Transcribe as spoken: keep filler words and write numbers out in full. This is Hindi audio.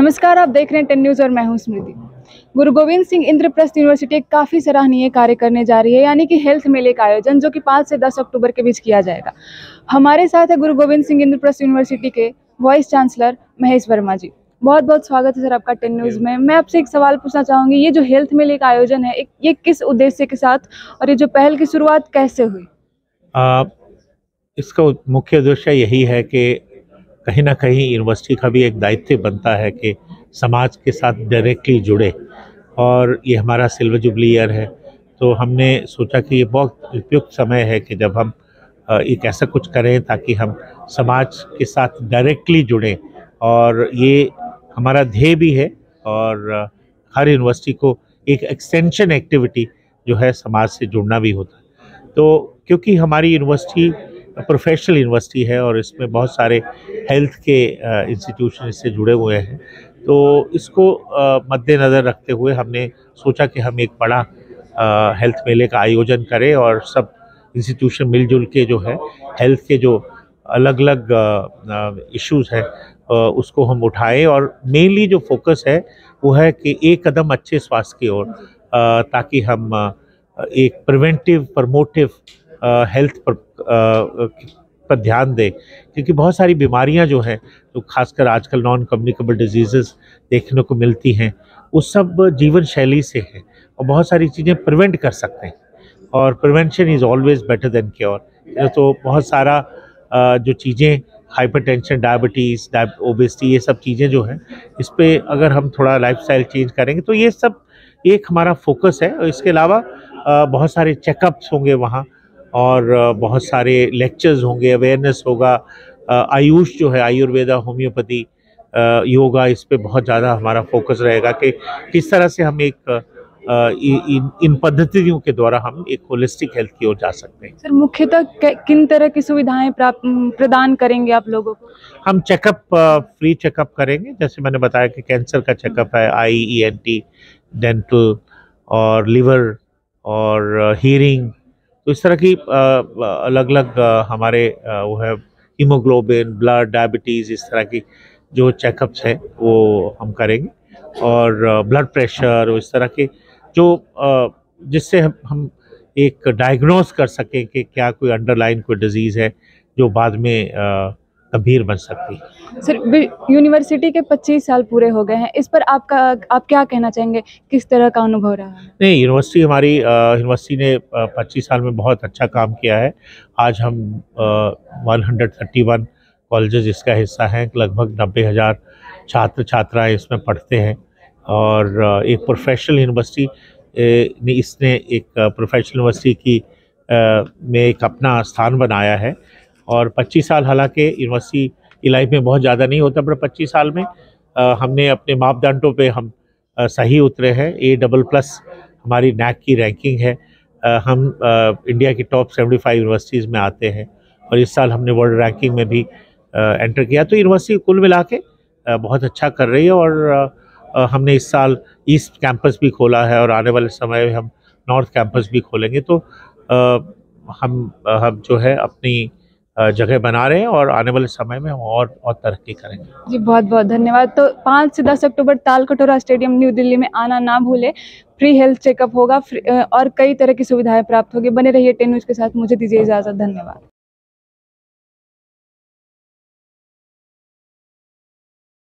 नमस्कार, आप देख रहे हैं टेन न्यूज़ और मैं हूं स्मृति। गुरु गोविंद सिंह इंद्रप्रस्थ यूनिवर्सिटी एक काफ़ी सराहनीय कार्य करने जा रही है, यानी कि हेल्थ मेले का आयोजन, जो कि पाँच से दस अक्टूबर के बीच किया जाएगा। हमारे साथ है गुरु गोविंद सिंह इंद्रप्रस्थ यूनिवर्सिटी के वाइस चांसलर महेश वर्मा जी। बहुत बहुत स्वागत है सर आपका टेन न्यूज़ में। मैं आपसे एक सवाल पूछना चाहूँगी, ये जो हेल्थ मेले का आयोजन है, एक ये किस उद्देश्य के साथ और ये जो पहल की शुरुआत कैसे हुई? आ, इसका मुख्य उद्देश्य यही है कि कहीं ना कहीं यूनिवर्सिटी का भी एक दायित्व बनता है कि समाज के साथ डायरेक्टली जुड़े, और ये हमारा सिल्वर जुबली ईयर है, तो हमने सोचा कि ये बहुत उपयुक्त समय है कि जब हम एक ऐसा कुछ करें ताकि हम समाज के साथ डायरेक्टली जुड़ें। और ये हमारा ध्येय भी है, और हर यूनिवर्सिटी को एक एक्सटेंशन एक्टिविटी जो है समाज से जुड़ना भी होता है। तो क्योंकि हमारी यूनिवर्सिटी प्रोफेशनल यूनिवर्सिटी है और इसमें बहुत सारे हेल्थ के इंस्टीट्यूशन इससे जुड़े हुए हैं, तो इसको मद्देनज़र रखते हुए हमने सोचा कि हम एक बड़ा हेल्थ मेले का आयोजन करें और सब इंस्टीट्यूशन मिलजुल के जो है हेल्थ के जो अलग अलग इश्यूज़ हैं उसको हम उठाएं। और मेनली जो फोकस है वो है कि एक कदम अच्छे स्वास्थ्य की ओर, ताकि हम एक प्रिवेंटिव प्रमोटिव हेल्थ पर, पर ध्यान दें, क्योंकि बहुत सारी बीमारियां जो हैं तो खासकर आजकल नॉन कम्युनिकेबल डिजीज़ेस देखने को मिलती हैं, वो सब जीवन शैली से हैं और बहुत सारी चीज़ें प्रिवेंट कर सकते हैं, और prevention is always better than cure. तो बहुत सारा जो चीज़ें हाइपरटेंशन, डायबिटीज़, ओबेसिटी, ये सब चीज़ें जो हैं इस पे अगर हम थोड़ा लाइफस्टाइल चेंज करेंगे तो ये सब एक हमारा फोकस है। और इसके अलावा बहुत सारे चेकअप्स होंगे वहाँ, और बहुत सारे लेक्चर्स होंगे, अवेयरनेस होगा, आयुष जो है आयुर्वेदा, होम्योपैथी, योगा, इस पे बहुत ज़्यादा हमारा फोकस रहेगा कि किस तरह से हम एक इन इन पद्धतियों के द्वारा हम एक होलिस्टिक हेल्थ की ओर जा सकते हैं। सर, मुख्यतः किन तरह की सुविधाएं प्राप्त प्रदान करेंगे आप लोगों को? हम चेकअप, फ्री चेकअप करेंगे, जैसे मैंने बताया कि कैंसर का चेकअप है, eye, E N T, dental और लिवर और हीयरिंग, तो इस तरह की अलग अलग हमारे वो है हीमोग्लोबिन, ब्लड, डायबिटीज़, इस तरह की जो चेकअप्स हैं वो हम करेंगे। और ब्लड प्रेशर और इस तरह के जो जिससे हम हम एक डायग्नोस कर सकें कि क्या कोई अंडरलाइन कोई डिजीज़ है जो बाद में गंभीर बन सकती है। सर, यूनिवर्सिटी के पच्चीस साल पूरे हो गए हैं, इस पर आपका आप क्या कहना चाहेंगे, किस तरह का अनुभव रहा है? नहीं, यूनिवर्सिटी हमारी यूनिवर्सिटी ने पच्चीस साल में बहुत अच्छा काम किया है। आज हम एक सौ इकतीस कॉलेजेस इसका हिस्सा हैं, लगभग नब्बे हज़ार छात्र छात्राएँ इसमें पढ़ते हैं, और एक प्रोफेशनल यूनिवर्सिटी ने इसने एक प्रोफेशनल यूनिवर्सिटी की में एक अपना स्थान बनाया है। और पच्चीस साल, हालांकि यूनिवर्सिटी की लाइफ में बहुत ज़्यादा नहीं होता, पर पच्चीस साल में आ, हमने अपने मापदंडों पे हम आ, सही उतरे हैं। ए डबल प्लस हमारी नैक की रैंकिंग है, आ, हम आ, इंडिया की टॉप पचहत्तर यूनिवर्सिटीज़ में आते हैं, और इस साल हमने वर्ल्ड रैंकिंग में भी आ, एंटर किया। तो यूनिवर्सिटी कुल मिला के आ, बहुत अच्छा कर रही है, और आ, हमने इस साल ईस्ट कैंपस भी खोला है, और आने वाले समय में हम नॉर्थ कैंपस भी खोलेंगे। तो आ, हम हम जो है अपनी जगह बना रहे हैं, और आने वाले समय में हम और और तरक्की करेंगे। जी, बहुत बहुत धन्यवाद। तो पाँच से दस अक्टूबर तालकटोरा स्टेडियम न्यू दिल्ली में आना ना भूले। फ्री हेल्थ चेकअप होगा और कई तरह की सुविधाएं प्राप्त होगी। बने रहिए टेन न्यूज़ के साथ। मुझे दीजिए इजाज़त। धन्यवाद।